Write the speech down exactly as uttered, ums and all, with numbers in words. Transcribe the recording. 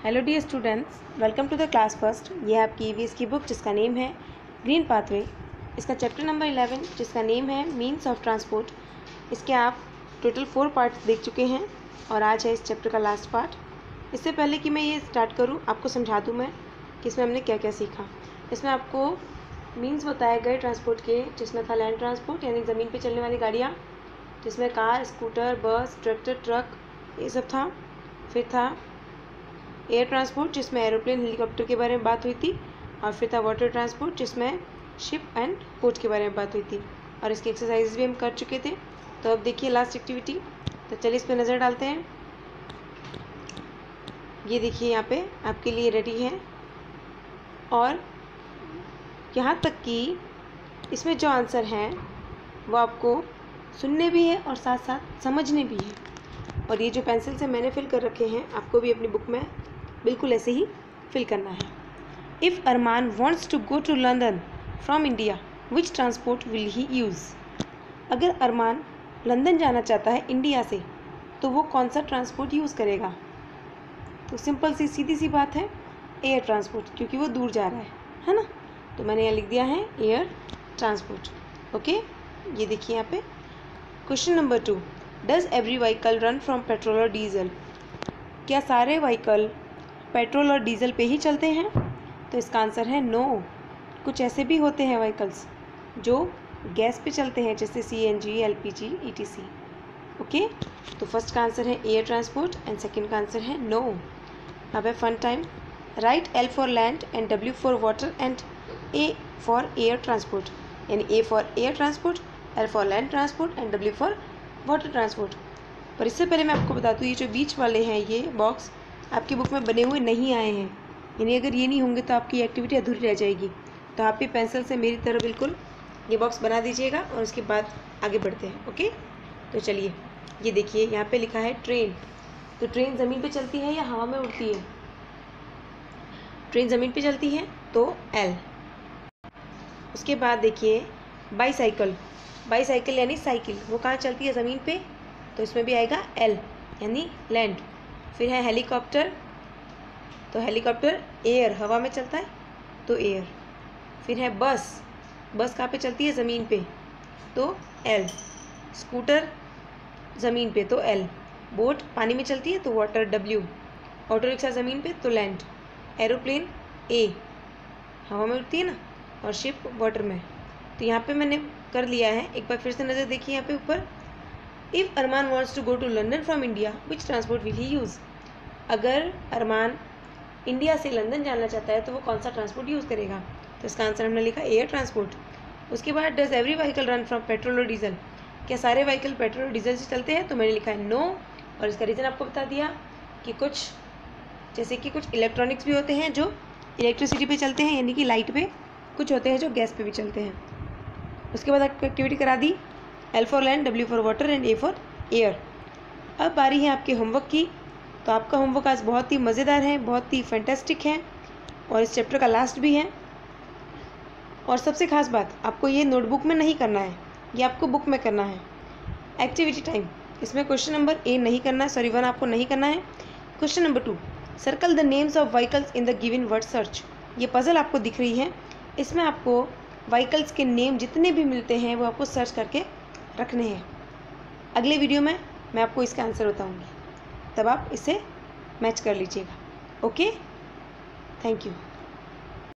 Hello dear students, welcome to the class first. ये है आपकी ईवीएस की बुक जिसका नेम है ग्रीन पाथवे। इसका चैप्टर नंबर इलेवन जिसका नेम है मीन्स ऑफ ट्रांसपोर्ट। इसके आप टोटल फोर पार्ट्स देख चुके हैं और आज है इस चैप्टर का लास्ट पार्ट। इससे पहले कि मैं ये स्टार्ट करूँ, आपको समझा दूँ मैं कि इसमें हमने क्या क्या सीखा। इसमें आपको मीन्स बताए गए ट्रांसपोर्ट के, जिसमें था लैंड ट्रांसपोर्ट यानी ज़मीन पर चलने वाली गाड़ियाँ, जिसमें car, scooter, bus, tractor, truck ये सब था। फिर था एयर ट्रांसपोर्ट जिसमें एरोप्लेन, हेलीकॉप्टर के बारे में बात हुई थी। और फिर था वाटर ट्रांसपोर्ट जिसमें शिप एंड बोट के बारे में बात हुई थी। और इसकी एक्सरसाइज भी हम कर चुके थे। तो अब देखिए लास्ट एक्टिविटी। तो चलिए इस पर नज़र डालते हैं। ये देखिए यहाँ पे आपके लिए रेडी है और यहाँ तक कि इसमें जो आंसर हैं वो आपको सुनने भी है और साथ साथ समझने भी है। और ये जो पेंसिल से मैंने फिल कर रखे हैं आपको भी अपनी बुक में बिल्कुल ऐसे ही फिल करना है। If Arman wants to go to London from India which transport will he use. अगर अरमान लंदन जाना चाहता है इंडिया से तो वो कौन सा ट्रांसपोर्ट यूज़ करेगा। तो सिंपल सी सीधी सी बात है, एयर ट्रांसपोर्ट, क्योंकि वो दूर जा रहा है है ना। तो मैंने यहाँ लिख दिया है एयर ट्रांसपोर्ट। ओके, ये देखिए यहाँ पे question number two, does every vehicle run from petrol और डीजल। क्या सारे व्हीकल पेट्रोल और डीजल पे ही चलते हैं। तो इसका आंसर है नो। कुछ ऐसे भी होते हैं व्हीकल्स जो गैस पे चलते हैं, जैसे सीएनजी, एलपीजी, ईटीसी। ओके, तो फर्स्ट का आंसर है एयर ट्रांसपोर्ट एंड सेकंड का आंसर है नो। अब है fun time. Write L for land and W for water and A for air transport. यानी A for air transport, L for land transport and W for water transport. पर इससे पहले मैं आपको बता दूँ, ये जो बीच वाले हैं ये बॉक्स आपकी बुक में बने हुए नहीं आए हैं। यानी अगर ये नहीं होंगे तो आपकी एक्टिविटी अधूरी रह जाएगी। तो आप भी पेंसिल से मेरी तरह बिल्कुल ये बॉक्स बना दीजिएगा और उसके बाद आगे बढ़ते हैं। ओके, तो चलिए ये देखिए यहाँ पे लिखा है ट्रेन। तो ट्रेन ज़मीन पे चलती है या हवा में उड़ती है। ट्रेन ज़मीन पे चलती है तो एल। उसके बाद देखिए बाईसाइकिल। बाईसाइकिल यानी साइकिल, वो कहाँ चलती है, ज़मीन पे, तो इसमें भी आएगा एल यानी लैंड। फिर है हेलीकॉप्टर। तो हेलीकॉप्टर एयर, हवा में चलता है तो एयर। फिर है बस। बस कहाँ पे चलती है, ज़मीन पे, तो एल। स्कूटर ज़मीन पे तो एल। बोट पानी में चलती है तो वाटर, डब्ल्यू। ऑटो रिक्शा ज़मीन पे तो लैंड। एरोप्लेन ए, हवा में उड़ती है ना, और शिप वाटर में। तो यहाँ पे मैंने कर लिया है। एक बार फिर से नज़र देखिए यहाँ पे ऊपर। If Arman wants to go to London from India which transport will he use. अगर अरमान इंडिया से लंदन जाना चाहता है तो वो कौन सा ट्रांसपोर्ट यूज़ करेगा। तो इसका आंसर हमने लिखा एयर ट्रांसपोर्ट। उसके बाद does every vehicle run from petrol और डीजल। क्या सारे व्हीकल पेट्रोल और डीजल से चलते हैं। तो मैंने लिखा है नो। और इसका रीज़न आपको बता दिया कि कुछ जैसे कि कुछ इलेक्ट्रॉनिक्स भी होते हैं जो इलेक्ट्रिसिटी पे चलते हैं, यानी कि लाइट पे। कुछ होते हैं जो गैस पे भी चलते हैं। उसके बाद आपको एक्टिविटी करा दी, L for land, W for water and A for air. अब बारी है आपके होमवर्क की। तो आपका होमवर्क आज बहुत ही मज़ेदार है, बहुत ही फैंटास्टिक है और इस चैप्टर का लास्ट भी है। और सबसे खास बात, आपको ये नोटबुक में नहीं करना है, ये आपको बुक में करना है। एक्टिविटी टाइम, इसमें क्वेश्चन नंबर ए नहीं करना है, सॉरी वन आपको नहीं करना है। Question number two, circle the names of vehicles in the given word search. ये पजल आपको दिख रही है, इसमें आपको व्हीकल्स के नेम जितने भी मिलते हैं वो आपको सर्च करके रखने हैं। अगले वीडियो में मैं आपको इसका आंसर बताऊंगी, तब आप इसे मैच कर लीजिएगा। Okay, thank you.